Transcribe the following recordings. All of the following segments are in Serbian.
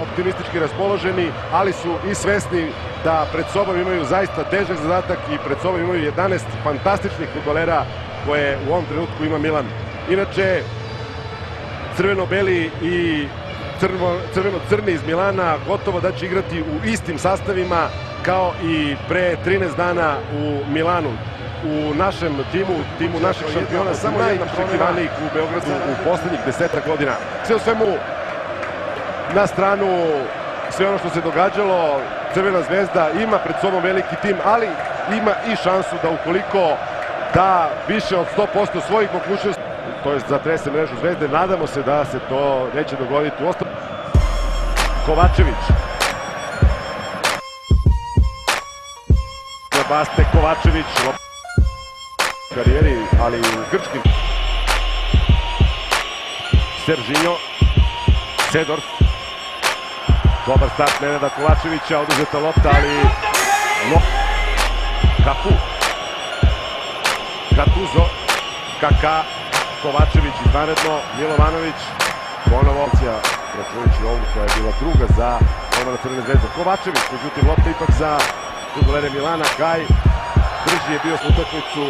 Optimistički raspoloženi, ali su i svesni da pred sobom imaju zaista težak zadatak i pred sobom imaju 11 fantastičnih fudbalera koje u ovom trenutku ima Milan. Inače, crveno-beli i crveno-crni iz Milana gotovo da će igrati u istim sastavima kao i pre 13 dana u Milanu. U našem timu našeg šampiona, samo jedan očekivanik u Beogradu u poslednjih 10 godina. Sve u svemu, na stranu sve ono što se događalo, Crvena zvezda ima pred sobom veliki tim, ali ima i šansu da ukoliko da više od 100% svojih mogućnosti, to je zatrese mrežu Zvezde, nadamo se da se to neće dogoditi. Kovačević. Baste Kovačević. Karijeri, ali u grčkim. Serginho. Sedorf. Dobar start Nenada Kovačevića, oduzeta lopta, ali Cafu. Gattuso. Kaká. Kovačević izvanredno. Milovanović. Ponovo opcija, računajući ovu koja je bila druga za golmana Crvene zvezde. Kovačević, međutim lopta ipak za fudbalere Milana. Gaj. Brži je bio s utakmicu.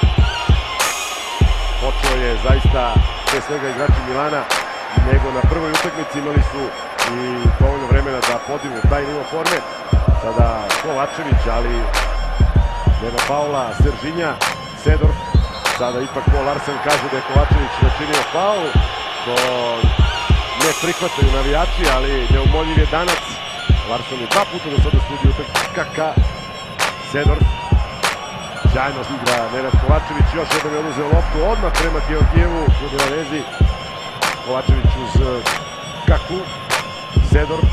Počeo je zaista pre svega igrači Milana, nego na prvoj utakmici imali su i dovoljno vremena da podignu taj nivo forme. Sada Kovačević, ali nema faula. Serginha, Sedorf. Sada ipak Paul Larsen kaže da je Kovačević načinio faul, što ne prihvataju navijači, ali neumoljiv je Danac. Larsen je 2 puta do sada sudio utakmicu. Kaká, Sedorf. Sjajno igra Nenad Kovačević, još jednom je oduzeo loptu odmah prema Georgijevu u Milanezi. Kovačević uz Cafu, Sedorf.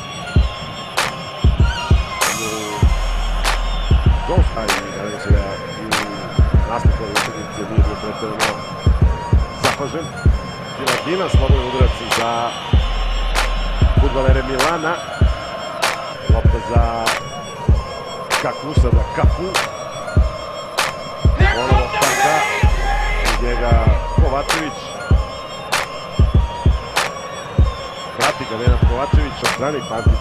Nadam se da u nastavku ove utakmice nije bio pretjerano zapažen. Gilardina, slobodan udarac za fudbalere Milana. Lopta za Cafu, sada Cafu. Ponovo Kaká, iz njega Kovačević. Prati ga Nenad Kovačević, od strane Pantić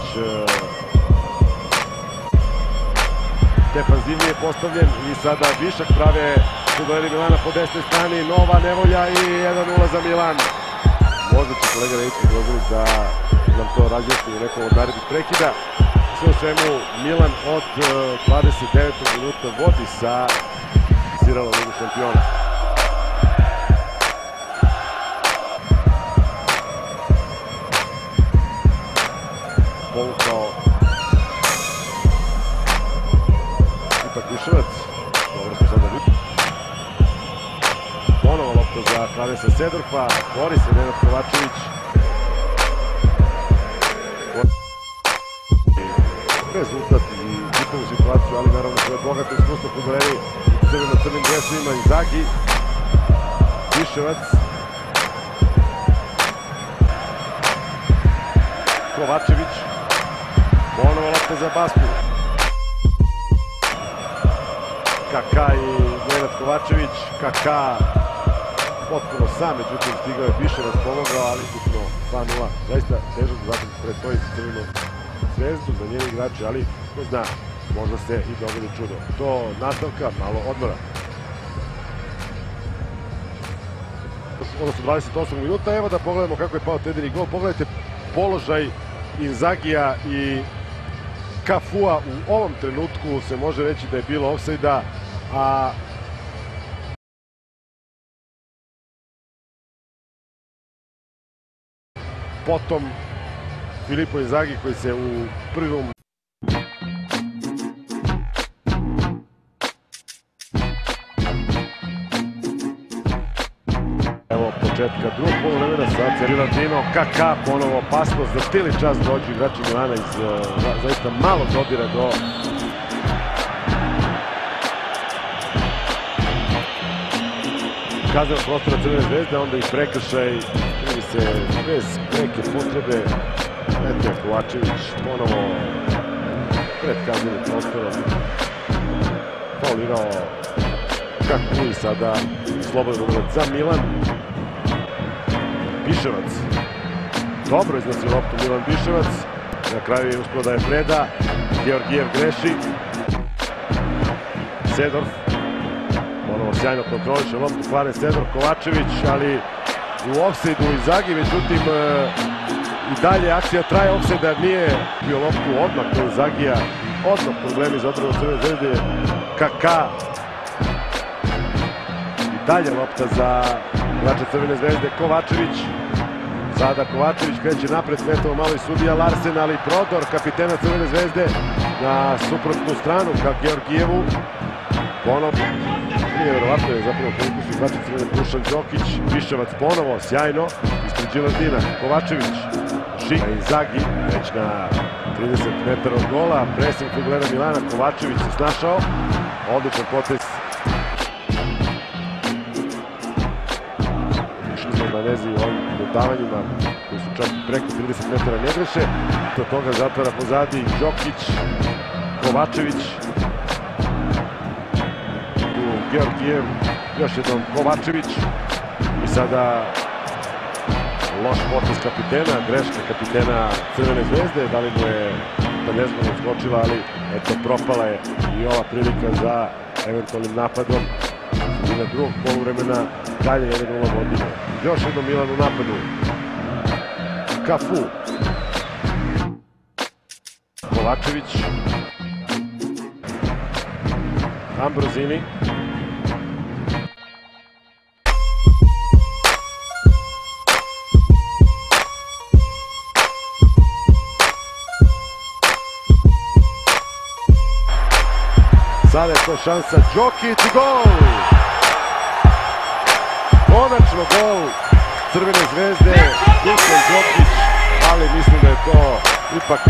defanzivnije postavljen i sada višak prave fudbaleri Milana po desnoj strani. Nova nevolja i 1-0 za Milan. Možda će kolega Rejički dozvoliti da nam to razjasni u nekom od narednih prekida. Sve u svemu, Milan od 29. minuta vodi sa Sirala Ligu šampiona. Povukao ipak Viševac. Dobro smo sada vidjeli. Ponovo lopta za Klavesa Sedorfa. Bori se Nenad Kovačević. Rezultat i čitavu situaciju, ali naravno to je bogato iskustvo fudbaleri u crveno-crnim dresovima. Inzaghi, Viševac, Kovačević, ponovo lopta za Basku. Kaká i Nenad Kovačević. Kaká potpuno sam, međutim stigao je Viševac, pomogao, ali ukupno 2-0. Zaista težak zadatak pred toj Crvenom zvezdu za njeni igrače, ali ko zna, možda se i dogodi čudo. Do nastavka, malo odmora. Odnosno 28 minuta, evo da pogledamo kako je pao Tedini gol. Pogledajte položaj Inzagija i Cafua. U ovom trenutku se može reći da je bilo ofsajda, a potom Filippo Inzaghi koji se u prvom početka drugog poluvremena sa Gilardino. Kaká, ponovo opasnost za cijeli čas dođu igrači Milana iz zaista malo dodira do kaznenog prostora Crvene zvezde, onda i prekršaj, vidi se bez neke potrebe. Eto, Kovačević ponovo pred kaznenim prostorom faulirao Cafu i sada slobodan udarac za Milan. Viševac. Dobro iznosi loptu Milan Biševac. Na kraju je uspio da je preda. Georgijev greši. Sedorf. Ponovo sjajno kontroliše loptu Klaren Sedorf. Kovačević, ali u ofsajdu Inzagi, međutim i dalje akcija traje. Ofsajda nije bio loptu odmah do Inzagija. Odmah problemi za odbranu Crvene zvezde. Kaká. I dalje lopta za igrača Crvene zvezde. Kovačević. Sada Kovačević kreće napred, smetao malo i sudija Larsen, ali prodor kapitena Crvene zvezde na suprotnu stranu ka Georgijevu. Ponovo, nije verovatno, je zapravo koliko su igrači Crvene, Dušan Đokić, Biševac ponovo, sjajno, ispred Đilardina, Kovačević, Žik, Inzagi, već na 30 metara od gola, presing Fuglera Milana, Kovačević se snašao, odličan potez. Manezi ovim dodavanjima koji su čak preko 30 metara ne greše. Do toga zatvara pozadi Đokić, Kovačević. Tu Georgijev, još jednom Kovačević. I sada loš potez kapitena, greška kapitena Crvene zvezde. Da li mu je ta nezgodno skočila, ali eto propala je i ova prilika za eventualnim napadom. I na drugog poluvremena dalje 1-0 vodi. Još jednom Milan u napadu. Cafu. Kovačević. Ambrosini. Sada je to šansa. Đokić i gol! Konačno gol Crvene zvezde, Dušan Đokić, ali mislim da je to ipak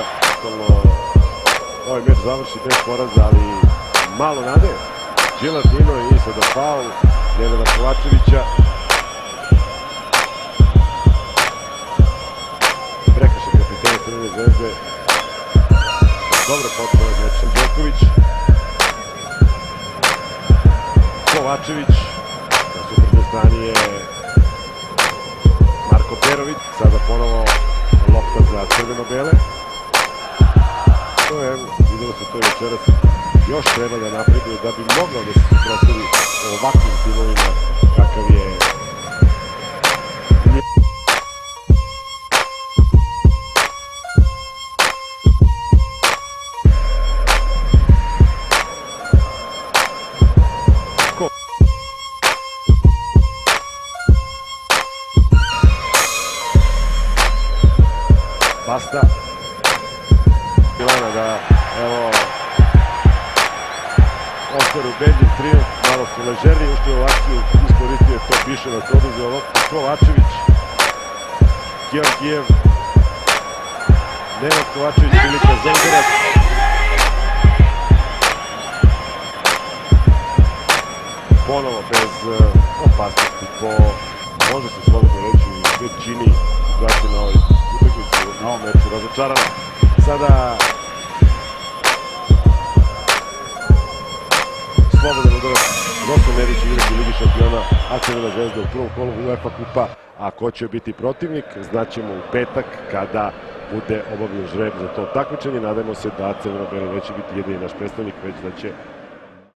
ovaj meč završi bez poraza, ali malo nade. Đilardino i sada faul Nenada Kovačevića. Prekršaj kapitena Crvene zvezde. Dobro potpuno mečem Đoković. Kovačević. Na suprotnoj strani je Marko Perović, sada ponovo lopta za crveno-bele. To je, vidjelo se to i večeras, još treba da napreduje da bi mogla da se suprotstavi ovakvim timovima kakav je Basta Milana da, evo, ostvaru ubedljiv trijumf, malo su ležerniji ušli u akciju, iskoristio je to Biševac, oduzeo loptu Kovačević, Georgijev, Nenad Kovačević, prilika Zengerac. Ponovo bez opasnosti po, može se slobodno reći, u većini situacije na ovoj utakmici, na ovom meču razočarana. Sada slobodan udarac Roko Merić igrati Ligi šampiona, a Crvena zvezda u prvom kolu UEFA kupa, a ko će biti protivnik znaćemo u petak kada bude obavljen žreb za to takmičenje. Nadajmo se da Crveno-belo neće biti jedini naš predstavnik, već da će